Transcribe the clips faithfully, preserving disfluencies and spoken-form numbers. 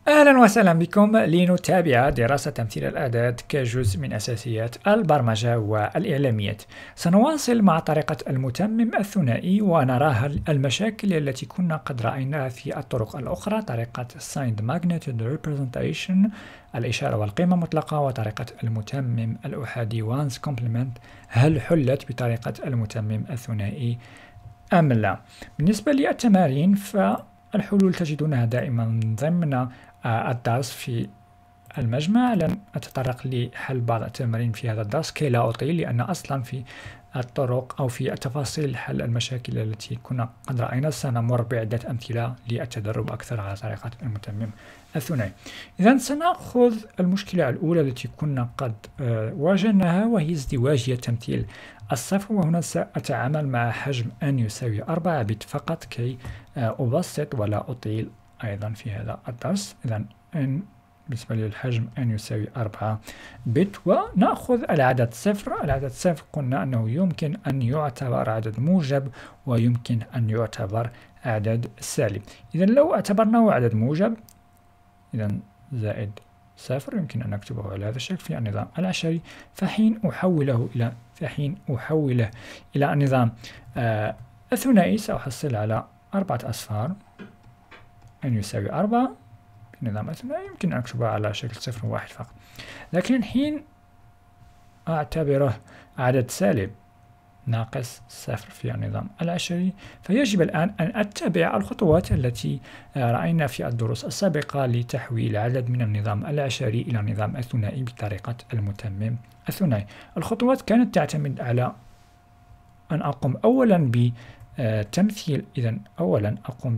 أهلا وسهلا بكم لنتابع دراسة تمثيل الأعداد كجزء من أساسيات البرمجة والإعلاميات. سنواصل مع طريقة المتمم الثنائي ونرى المشاكل التي كنا قد رأيناها في الطرق الأخرى، طريقة Signed Magnitude Representation الإشارة والقيمة المطلقة، وطريقة المتمم الأحادي One's Complement. هل حلت بطريقة المتمم الثنائي أم لا؟ بالنسبة للتمارين فالحلول تجدونها دائما ضمن الدرس في المجمع. لن أتطرق لحل بعض التمارين في هذا الدرس كي لا أطيل، لأن أصلا في الطرق أو في التفاصيل حل المشاكل التي كنا قد رأينا سنمر بعدة أمثلة للتدرب أكثر على طريقة المتمم الثنائي. إذا سنأخذ المشكلة الأولى التي كنا قد واجهناها، وهي ازدواجية تمثيل الصفر، وهنا سأتعامل مع حجم n يساوي أربعة بت فقط كي أبسط ولا أطيل أيضا في هذا الدرس. إذا n بالنسبة للحجم n يساوي أربعة بت، ونأخذ العدد صفر. العدد صفر قلنا أنه يمكن أن يعتبر عدد موجب ويمكن أن يعتبر عدد سالب. إذا لو اعتبرناه عدد موجب، إذا زائد صفر يمكن أن نكتبه على هذا الشكل في النظام العشري، فحين أحوله إلى فحين أحوله إلى النظام آه الثنائي سأحصل على أربعة أصفار n يساوي أربعة. في النظام الثنائي يمكن أن أكتبها على شكل صفر وواحد فقط، لكن حين أعتبره عدد سالب ناقص صفر في النظام العشري، فيجب الآن أن أتبع الخطوات التي رأينا في الدروس السابقة لتحويل عدد من النظام العشري إلى النظام الثنائي بطريقة المتمم الثنائي. الخطوات كانت تعتمد على أن أقوم أولا بتمثيل. إذن أولا أقوم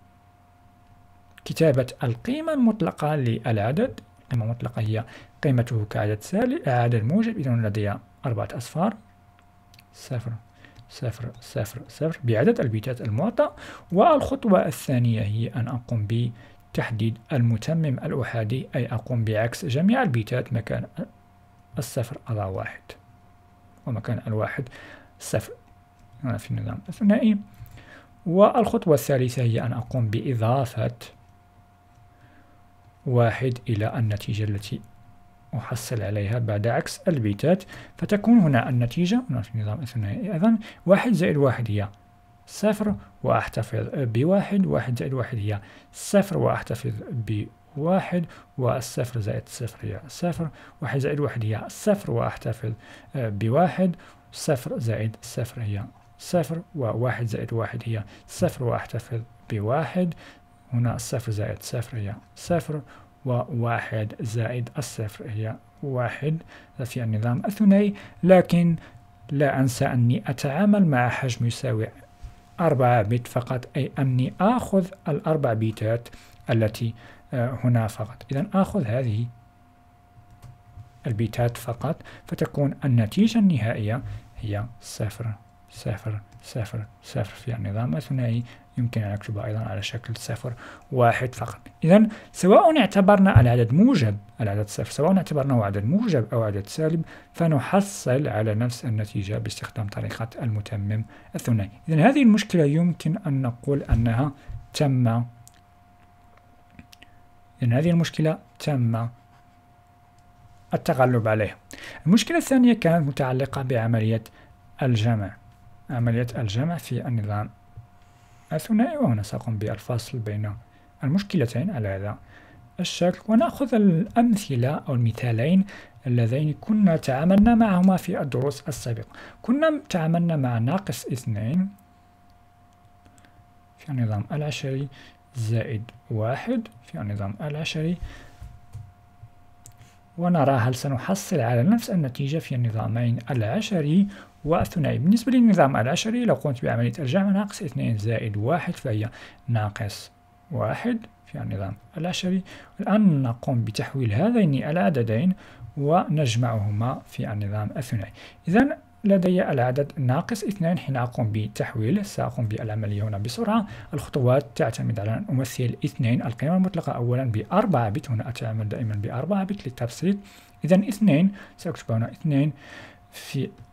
بكتابة القيمة المطلقة للعدد. القيمة المطلقة هي قيمته كعدد سالب عدد موجب. إذن لدي أربعة أصفار صفر صفر صفر صفر بعدد البيتات المعطى. والخطوة الثانية هي أن أقوم بتحديد المتمم الأحادي، أي أقوم بعكس جميع البيتات. مكان الصفر أضع واحد ومكان الواحد صفر في النظام الثنائي. والخطوة الثالثة هي أن أقوم بإضافة واحد إلى النتيجة التي أحصل عليها بعد عكس البيتات، فتكون هنا النتيجة هنا في النظام الثنائي. إذن واحد زائد واحد هي صفر وأحتفظ بواحد، واحد زائد واحد هي صفر وأحتفظ بواحد، والصفر زائد صفر هي صفر، واحد زائد واحد هي صفر وأحتفظ بواحد، صفر زائد صفر هي صفر، وواحد زائد واحد هي صفر وأحتفظ بواحد. هنا الصفر زائد صفر هي صفر، وواحد زائد الصفر هي واحد في النظام الثنائي. لكن لا أنسى أني أتعامل مع حجم يساوي أربعة بت فقط، أي أني آخذ الأربع بيتات التي هنا فقط. إذن آخذ هذه البيتات فقط، فتكون النتيجة النهائية هي صفر صفر صفر صفر في النظام الثنائي. يمكن أن أكتبها أيضا على شكل صفر واحد فقط. إذن سواء اعتبرنا العدد موجب العدد صفر سواء اعتبرناه عدد موجب أو عدد سالب، فنحصل على نفس النتيجة باستخدام طريقة المتمم الثنائي. إذن هذه المشكلة يمكن أن نقول أنها تم إذن هذه المشكلة تم التغلب عليها. المشكلة الثانية كانت متعلقة بعملية الجمع عملية الجمع في النظام الثنائي، وهنا سأقوم بالفصل بين المشكلتين على هذا الشكل، ونأخذ الأمثلة أو المثالين اللذين كنا تعاملنا معهما في الدروس السابقة. كنا تعاملنا مع ناقص اثنين في النظام العشري زائد واحد في النظام العشري، ونرى هل سنحصل على نفس النتيجة في النظامين العشري والثنائي. بالنسبة للنظام العشري لو قمت بعملية الجمع ناقص اثنين زائد واحد فهي ناقص واحد في النظام العشري. الآن نقوم بتحويل هذين العددين ونجمعهما في النظام الثنائي. إذن لدي العدد ناقص اثنين. حين أقوم بتحويله سأقوم بالعملية هنا بسرعة. الخطوات تعتمد على أن أمثل اثنين القيمة المطلقة أولا بأربعة بت. هنا أتعامل دائما بأربعة بت للتبسيط. إذن اثنين سأكتب هنا اثنين في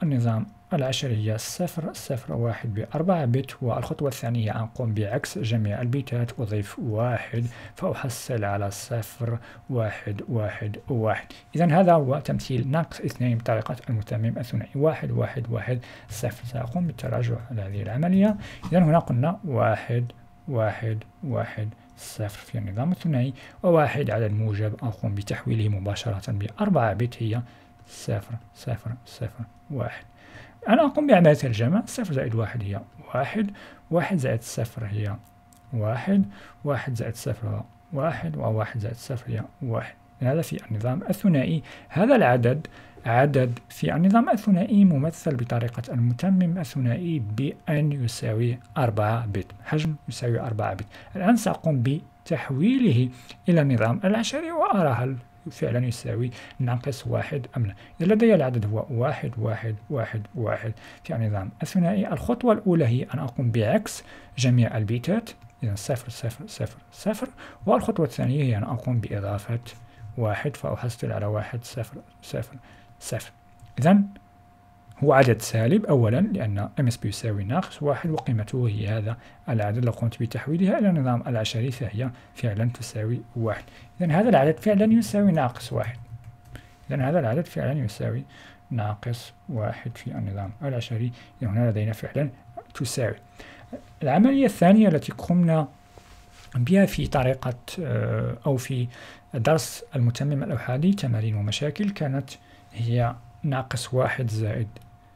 النظام العشري هي صفر صفر واحد بأربعة بت، والخطوة الثانية أقوم بعكس جميع البيتات، أضيف واحد فأحصل على صفر واحد واحد واحد. إذا هذا هو تمثيل ناقص اثنين بطريقة المتمم الثنائي، واحد واحد واحد صفر. سأقوم بالتراجع على هذه العملية. إذا هنا قلنا واحد واحد واحد صفر في النظام الثنائي، وواحد عدد موجب أقوم بتحويله مباشرة بأربعة بت هي صفر صفر صفر واحد. أنا أقوم بعملية الجمع، صفر زائد واحد هي واحد، واحد زائد صفر هي واحد، واحد زائد صفر هو واحد، وواحد زائد صفر هي واحد. هذا في النظام الثنائي. هذا العدد عدد في النظام الثنائي ممثل بطريقة المتمم الثنائي بأن يساوي أربعة بت، حجم يساوي أربعة بت. الآن سأقوم بتحويله إلى النظام العشري وأرى هل فعلا يساوي ناقص واحد أم لا. إذا لدي العدد هو واحد واحد واحد واحد في النظام الثنائي، الخطوة الأولى هي أن أقوم بعكس جميع البيتات، إذا صفر صفر صفر صفر، والخطوة الثانية هي أن أقوم بإضافة واحد فأحصل على واحد صفر صفر صفر. إذا هو عدد سالب أولا لأن ام اس بي يساوي ناقص واحد، وقيمته هي هذا العدد. لو قمت بتحويلها إلى النظام العشري فهي فعلا تساوي واحد. إذا هذا العدد فعلا يساوي ناقص واحد. إذا هذا العدد فعلا يساوي ناقص واحد في النظام العشري. إذا هنا لدينا فعلا تساوي. العملية الثانية التي قمنا بها في طريقة أو في درس المتمم الأحادي تمارين ومشاكل كانت هي ناقص واحد زائد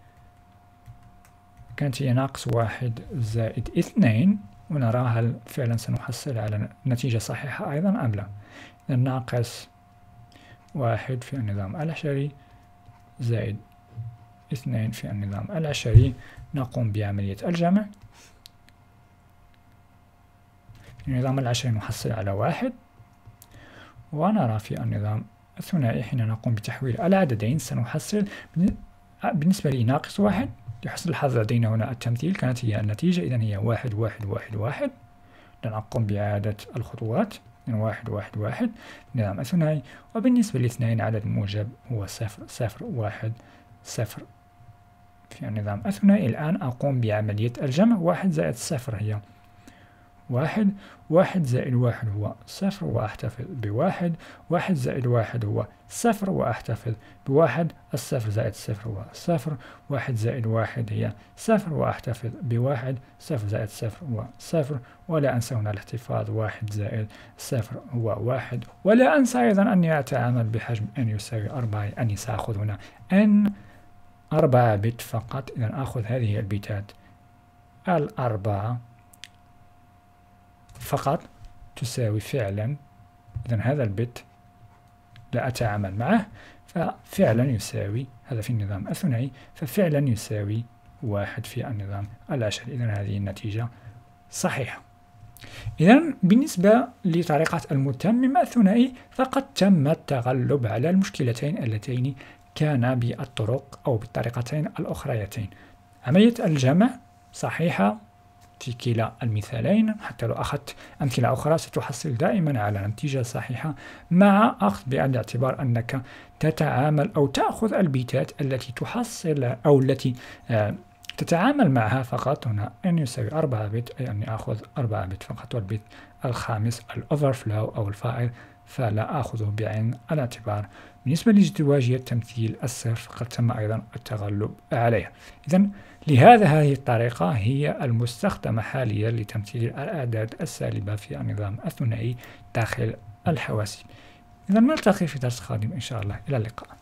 كانت هي ناقص واحد زائد اثنين، ونرى هل فعلا سنحصل على نتيجة صحيحة أيضا أم لا. إذا ناقص واحد في النظام العشري زائد اثنين في النظام العشري، نقوم بعملية الجمع. في النظام العشري نحصل على واحد، ونرى في النظام الثنائي حين نقوم بتحويل العددين سنحصل بالنسبة لي ناقص واحد. لحسن الحظ لدينا هنا التمثيل كانت هي النتيجة، إذن هي واحد واحد واحد واحد. لنقوم بإعادة الخطوات من واحد واحد واحد نظام الثنائي. وبالنسبة لاثنين عدد موجب هو صفر صفر واحد صفر في النظام الثنائي. الآن أقوم بعملية الجمع، واحد زائد صفر هي واحد، واحد زائد واحد هو صفر وأحتفظ بواحد، واحد زائد واحد هو صفر وأحتفظ بواحد، الصفر زائد صفر هو صفر، واحد زائد واحد هي صفر وأحتفظ بواحد، صفر زائد صفر هو صفر، ولا أنسى هنا الاحتفاظ، واحد زائد صفر هو واحد، ولا أنسى أيضا أني أتعامل بحجم n يساوي أربعة، أني سأخذ هنا n أربعة بت فقط. إذا أخذ هذه البيتات الأربعة فقط تساوي فعلا، إذن هذا البت لا أتعامل معه، ففعلا يساوي هذا في النظام الثنائي، ففعلا يساوي واحد في النظام العشري. إذن هذه النتيجة صحيحة. إذن بالنسبة لطريقة المتمم الثنائي فقد تم التغلب على المشكلتين اللتين كان بالطرق أو بالطريقتين الأخريتين. عملية الجمع صحيحة في كلا المثالين، حتى لو أخذت أمثلة أخرى ستحصل دائما على نتيجة صحيحة، مع أخذ بعين الاعتبار أنك تتعامل أو تأخذ البيتات التي تحصل أو التي آه تتعامل معها فقط. هنا n يساوي أربعة بت، أي أني أخذ أربعة بت فقط، والبيت الخامس الأوفرفلو أو الفائض فلا أخذه بعين الاعتبار. بالنسبة لازدواجية تمثيل الصرف فقد تم أيضا التغلب عليها. إذن لهذا هذه الطريقة هي المستخدمة حاليا لتمثيل الأعداد السالبة في النظام الثنائي داخل الحواسيب. إذن نلتقي في درس قادم إن شاء الله، إلى اللقاء.